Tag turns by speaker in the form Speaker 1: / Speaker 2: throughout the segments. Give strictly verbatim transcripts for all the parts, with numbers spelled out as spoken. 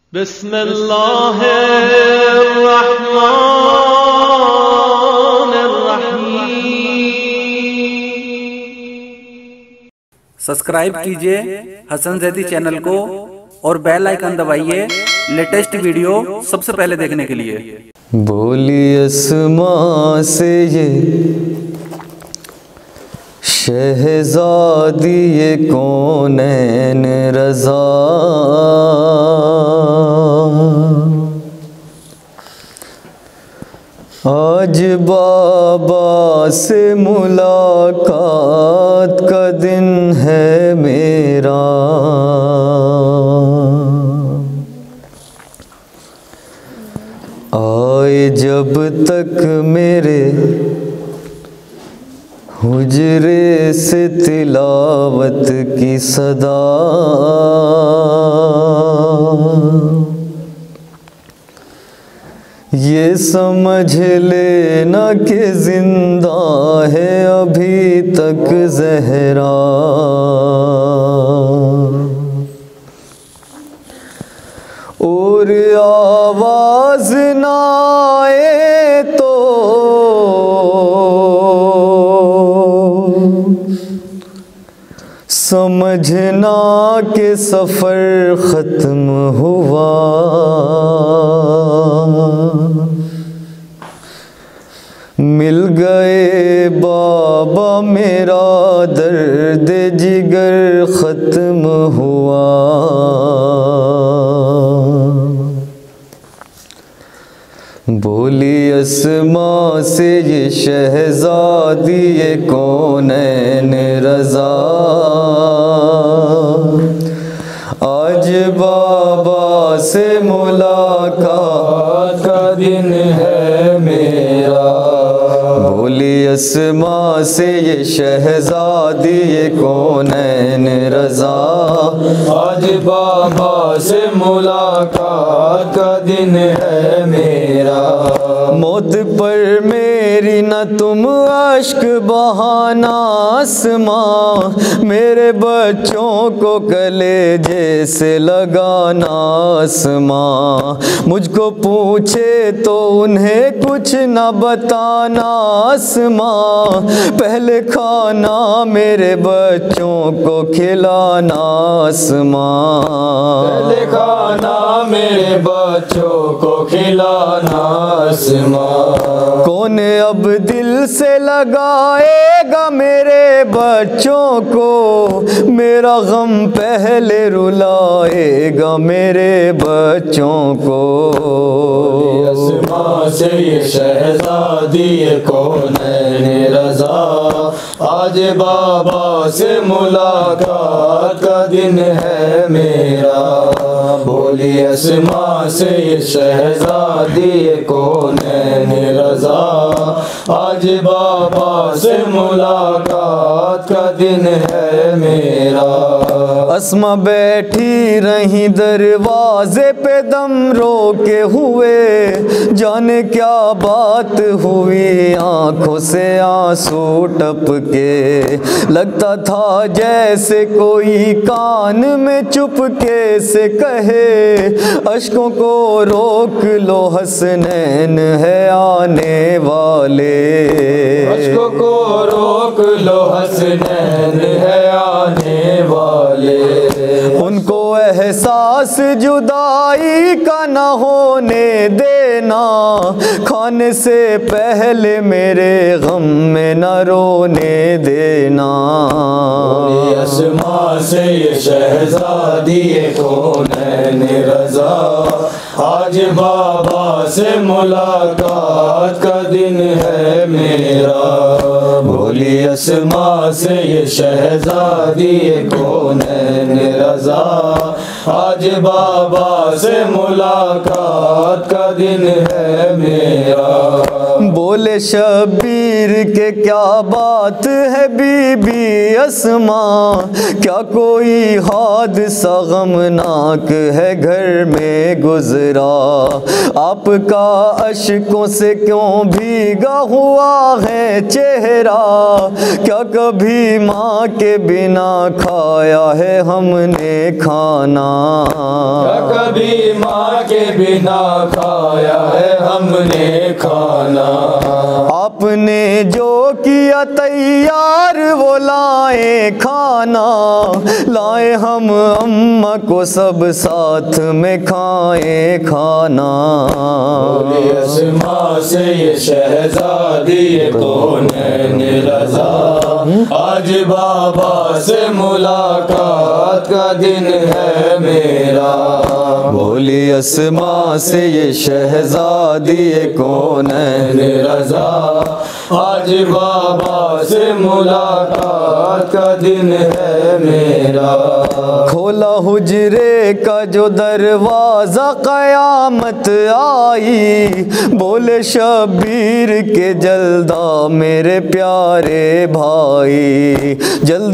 Speaker 1: بسم اللہ الرحمن الرحیم۔
Speaker 2: سبسکرائب کیجئے حسن زیدی چینل کو اور بیل آئیکن دبائیے لیٹسٹ ویڈیو سب سے پہلے دیکھنے کے لیے۔
Speaker 3: بولی اسما سے یہ شہزادی کونین رضا، آج بابا سے ملاقات کا دن ہے میرا، آئے جب تک میرے حجرے سے تلاوت کی صدا، یہ سمجھ لینا کہ زندہ ہے ابھی تک زہرا، اور آواز نہ آئے تو سمجھنا کہ سفر ختم ہوا، مل گئے بابا میرا درد جگر ختم ہوا، بولی اسما سے یہ شہزادی کونین رضا، آج بابا سے ملاقات کا دن ہے میرا، بولی اسما سے یہ شہزادی کونین رضا، آج بابا سے ملاقات کا دن ہے میرا، موت پر میری نہ تم اشک بہانا اسما، میرے بچوں کو کلیجے سے لگانا اسما، مجھ کو پوچھے تو انہیں کچھ نہ بتانا اسما، پہلے کھانا میرے بچوں کو کھلانا اسما، پہلے کھانا میرے بچوں کو کھلانا اسما، کون اب دل سے لگائے گا میرے بچوں کو، میرا غم پہلے رلائے گا میرے بچوں کو، اسما سے یہ شہزادی کونین رضا، آج بابا سے ملاقات کا دن ہے میرا، بولی اسما سے یہ شہزادی کونین رضا، آج بابا سے ملاقات کا دن ہے میرا، اسما بیٹھی رہی دروازے پہ دم روکے ہوئے، جانے کیا بات ہوئی آنکھوں سے آنسو ٹپکے، لگتا تھا جیسے کوئی کان میں چپکے سے کہے، اشکوں کو روک لو حسنین ہے آنے والے، اشکوں کو روک لو حسنین ہے آنے والے، ان کو احساس جدائی کا نہ ہونے دینا، کھانے سے پہلے میرے غم میں نہ رونے دینا، بولی اسما سے یہ شہزادی کونین رضا، آج بابا سے ملاقات کا دن ہے میرا، بولی اسما سے یہ شہزادی کونین رضا، آج بابا سے ملاقات کا دن ہے میرا، بولے شبیر کہ کیا بات ہے بی بی اسما، کیا کوئی حادثہ غمناک ہے گھر میں گزرا، آپ کا اشکوں سے کیوں بھیگا ہوا ہے چہرہ، کیا کبھی ماں کے بنا کھایا ہے ہم نے کھانا،
Speaker 1: کیا کبھی ماں کے بنا کھایا ہے ہم نے کھانا،
Speaker 3: آپ نے جو کیا تیار وہ لائے کھانا، لائے ہم اماں کو سب ساتھ میں کھائیں کھانا،
Speaker 1: بولی اسما سے یہ شہزادی کونین رضا، آج بابا سے ملاقات کا دن ہے میرا،
Speaker 3: بولی اسما سے یہ شہزادی کونین
Speaker 1: رضا، آج بابا سے ملاقات کا دن ہے میرا،
Speaker 3: کھولا حجرے کا جو دروازہ قیامت آئی، بولے شبیر کے جلدا میرے پیارے بھائی، جلد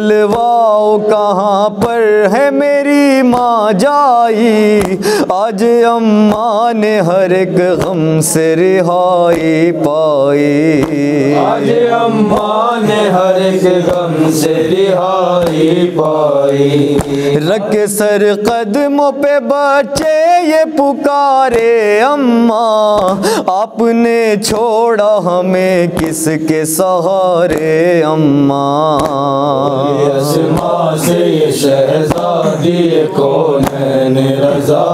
Speaker 3: بلواؤ کہاں پر ہے میری ماں جائی، آج اماں نے ہر ایک غم سے رہائی پائی،
Speaker 1: آج اماں نے ہر ایک غم سے رہائی پائی،
Speaker 3: رکھ سر قدموں پہ بچے یہ پکارے اماں، آپ نے چھوڑا ہمیں کس کے سہارے اماں،
Speaker 1: بولی اسما سے یہ شہزادی کونین رضا،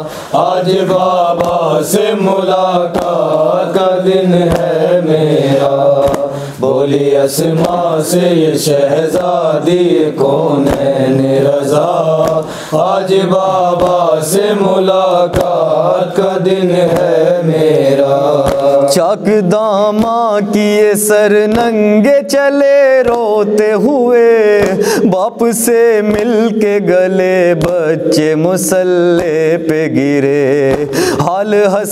Speaker 1: آج بابا سے ملاقات کا دن ہے میرا، بولی اسما سے یہ شہزادی کونین رضا، آج بابا سے ملاقات کا دن ہے میرا،
Speaker 3: چاک داماں کیے سر ننگے چلے روتے ہوئے، باپ سے مل کے گلے بچے مسلح پہ گرے، حال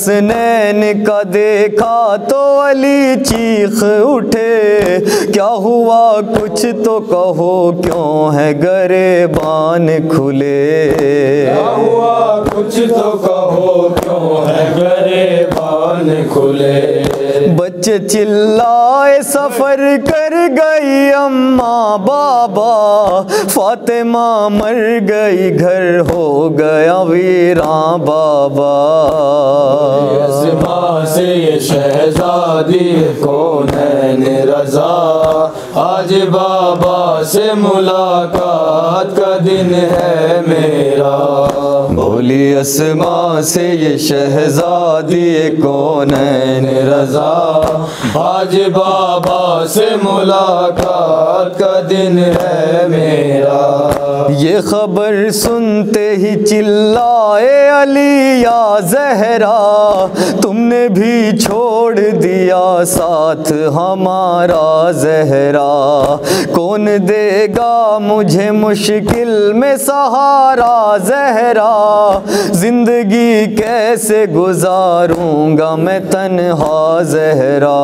Speaker 3: حسنین کا دیکھا تو علی چیخ اٹھے، کیا ہوا کچھ تو کہو کیوں ہے گریبان کھلے،
Speaker 1: کیا ہوا کچھ تو کہو کیوں ہے گریبان کھلے،
Speaker 3: بچے چلائے سفر کر گئی اماں بابا، فاطمہ مر گئی گھر ہو گیا ویراں بابا،
Speaker 1: اسما سے یہ شہزادی کونین رضا، آج بابا سے ملاقات کا دن ہے میرا،
Speaker 3: بولی اسما سے یہ شہزادی کونین
Speaker 1: رضا، آج بابا سے ملاقات کا دن ہے میرا،
Speaker 3: یہ خبر سنتے ہی چلائے علی یا زہرا، تم نے بھی چھوڑ دیا ساتھ ہمارا زہرا، کون دے گا مجھے مشکل میں سہارا زہرا، زندگی کیسے گزاروں گا میں تنہا زہرا،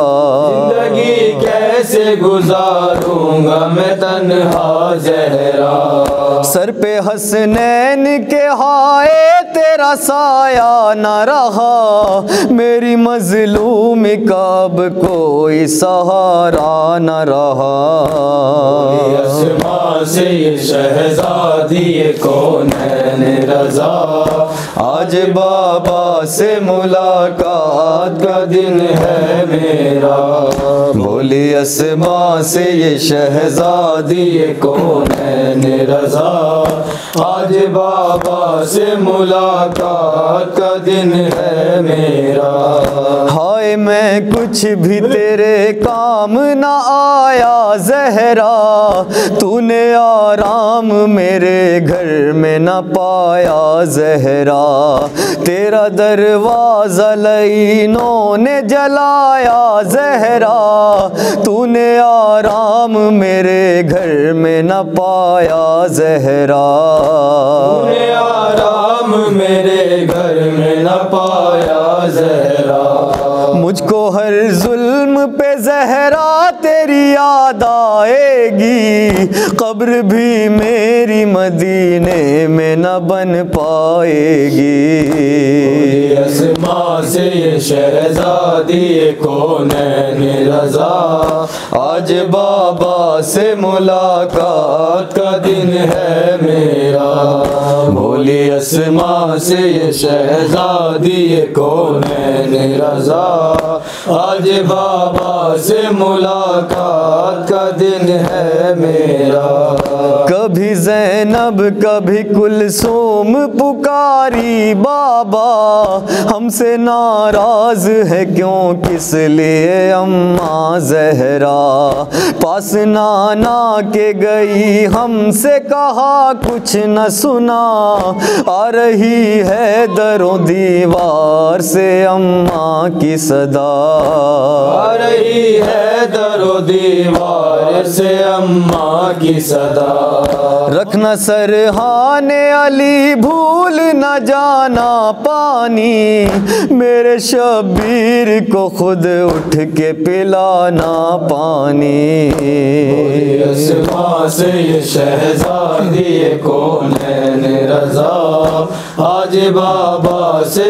Speaker 1: زندگی کیسے گزاروں گا میں تنہا زہرا،
Speaker 3: سر پہ حسنین کے ہائے تیرا سایہ نہ رہا، میری مظلوم کا اب کوئی سہارا نہ رہا،
Speaker 1: بولی اسما سے یہ شہزادی کونین رضا،
Speaker 3: آج بابا سے ملاقات
Speaker 1: کا دن ہے میرا،
Speaker 3: بولی اسما سے یہ شہزادی
Speaker 1: کونین رضا، آج بابا سے ملاقات کا دن ہے میرا،
Speaker 3: ہائے میں کچھ بھی تیرے کام نہ آیا زہرا، تو نے آرام میرے گھر میں نہ پایا زہرا، تیرا دروازہ لعینوں نے جلایا زہرا، تو نے آرام میرے گھر میں نہ پایا زہرا،
Speaker 1: تو نے آرام میرے گھر میں نہ پایا زہرا،
Speaker 3: مجھ کو قبر بھی میری مدینے میں نہ بن پائے گی۔
Speaker 1: بولی اسما سے یہ شہزادی کونین رضا،
Speaker 3: آج بابا سے ملاقات
Speaker 1: کا دن ہے میرا۔ بولی اسما سے یہ شہزادی کونین رضا، آج بابا سے ملاقات کا دن ہے میرا۔
Speaker 3: کبھی زینب کبھی کلثوم پکاری بابا، ہم سے ناراض ہے کیوں کس لیے اماں زہرا، پاس نانا کے گئی ہم سے کہا کچھ نہ سنا، آ رہی ہے در و دیوار سے اماں کی صدا،
Speaker 1: آ رہی ہے در و دیوار سے اماں کی صدا۔
Speaker 3: رکھنا سرحان علی بھول نہ جانا پانی، میرے شبیر کو خود اٹھ کے پلانا پانی۔
Speaker 1: بولی اسما سے یہ شہزادی کونین رضا، آج بابا سے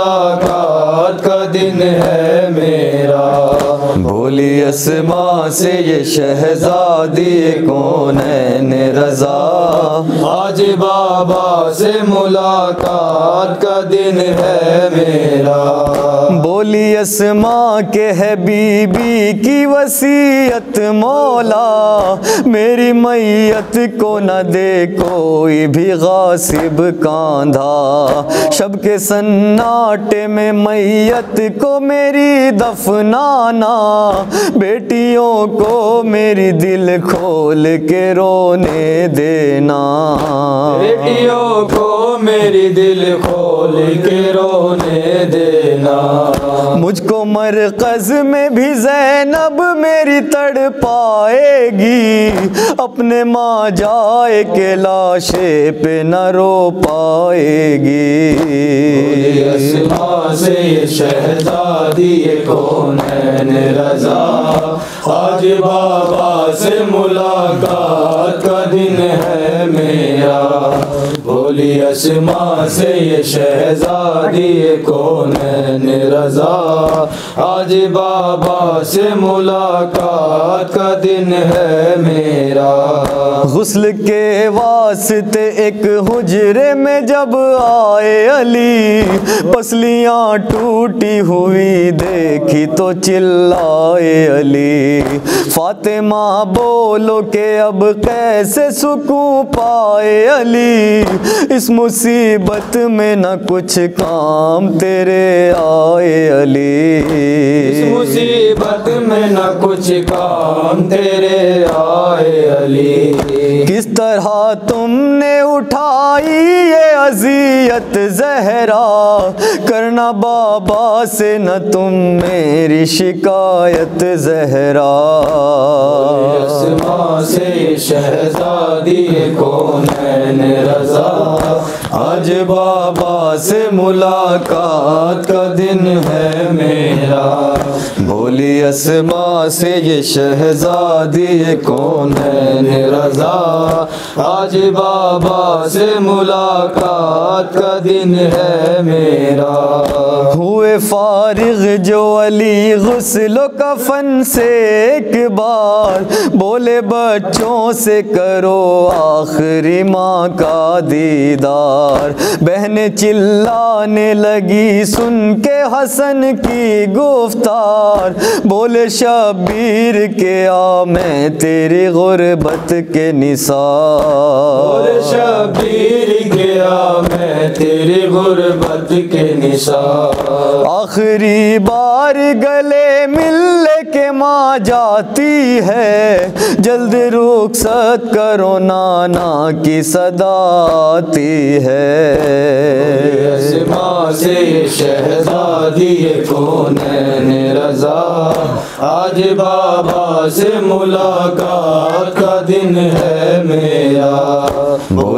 Speaker 1: ملاقات کا دن ہے میرا۔
Speaker 3: بولی اسما سے یہ شہزادی کونین رضا،
Speaker 1: آج بابا سے ملاقات کا دن ہے میرا۔
Speaker 3: بولی اسما کہ ہے بی بی کی وصیت مولا، میری میت کو نہ دے کوئی بھی غاصب کاندھا، شب کے سناٹے میں میت کو میری دفنانا، بیٹیوں کو میری دل کھول کے رونے دینا،
Speaker 1: بیٹیوں کو میری دل کھول کے رونے دینا۔
Speaker 3: مجھ کو مرکز میں بھی زینب میری تڑ پائے گی، اپنے ماں جائے کے لاشے پہ نہ رو پائے گی۔
Speaker 1: بولی اسما سے یہ شہزادی کونین رضا، آج بابا سے ملاقات کا دن ہے میرا۔ بولی اسما سے یہ شہزادی کونین رضا، آج بابا سے ملاقات کا دن ہے میرا۔
Speaker 3: غسل کے واسطے ایک حجرے میں جب آئے علی، پسلیاں ٹوٹی ہوئی دیکھی تو چلائے علی، فاطمہ بولو کہ اب کیسے سکون پائے علی، اس مصیبت میں نہ کچھ کام تیرے آئے علی،
Speaker 1: اس مصیبت میں نہ کچھ کام تیرے آئے علی۔
Speaker 3: کس طرح تم نے اٹھائی یہ اذیت زہرا، کرنا بابا سے نہ تم میری شکایت زہرا۔
Speaker 1: اسما سے شہزادی کونین رضا،
Speaker 3: آج بابا سے ملاقات کا دن ہے میرا۔ بولی اسما سے یہ شہزادی کونین رضا، آج بابا سے ملاقات کا دن ہے میرا۔ ہوئے فارغ جو علی غسل و کفن سے ایک بار، بولے بچوں سے کرو آخری ماں کا دیدار، بہنیں چلانے لگی سن کے حسن کی گفتار، بولے شبیر کے آ میں تیری غربت کے نثار،
Speaker 1: بولے شبیر کے آ میں تیری غربت کے نثار۔
Speaker 3: آخری بار گلے ملنے کے ماں جاتی ہے، جلد رخصت کرو نانا کی صدا آتی ہے۔
Speaker 1: اسما سے شہزادی کونین رضا، آج بابا سے ملاقات کا دن ہے میرا۔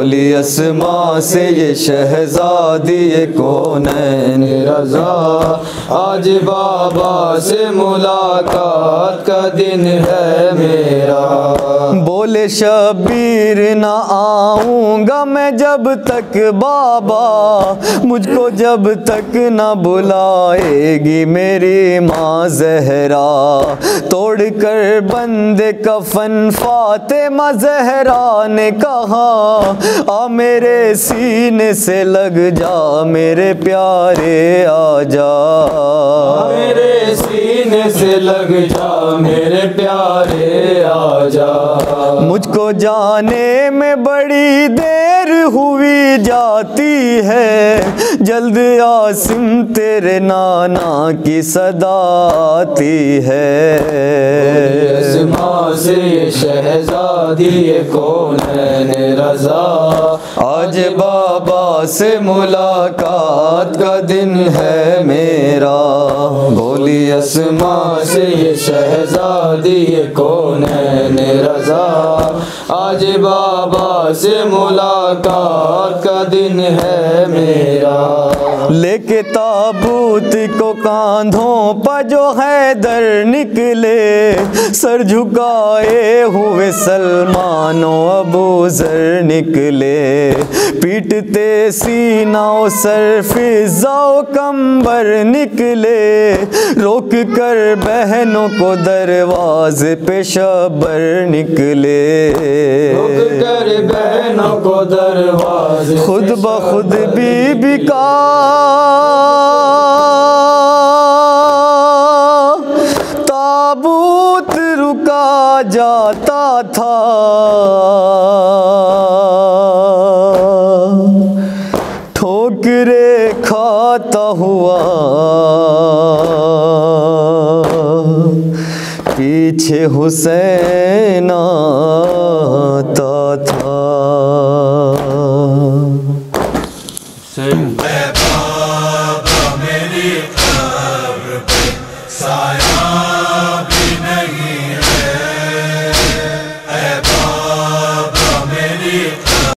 Speaker 3: بولی اسما سے یہ شہزادی کونین
Speaker 1: رضا، آج بابا سے ملاقات کا دن ہے میرا۔
Speaker 3: بولے شبیر نہ آؤں گا میں جب تک بابا، مجھ کو جب تک نہ بلائے گی میری ماں زہرا۔ توڑ کر بند کفن فاطمہ زہرا نے کہا، آ میرے سینے سے لگ جا میرے پیارے آ جا،
Speaker 1: میرے سینے سے لگ جا میرے پیارے آ جا۔
Speaker 3: مجھ کو جانے میں بڑی دیر ہوئی جاتی ہے، جلد عاصم تیرے نانا کی صدا آتی ہے۔
Speaker 1: اسما سے یہ شہزادی کونین رضا،
Speaker 3: آج بابا سے ملاقات کا دن ہے میرا۔ بولی
Speaker 1: اسما سے یہ شہزادی کونین رضا، آج بابا سے ملاقات کا دن ہے میرا۔
Speaker 3: لے کے تابوت کو کاندھوں پہ جو حیدر نکلے، سر جھکائے ہوئے سلمان و ابو ذر نکلے، پیٹتے سینہ و سر فضا و کمبر نکلے، روک کر بہنوں کو دروازے پہ شبر نکلے،
Speaker 1: روک کر بہنوں کو دروازے
Speaker 3: خود بخود بی بی کا تابوت رکا جاتا تھا، ٹھوکرے کھاتا ہوا پیچھے حسین آ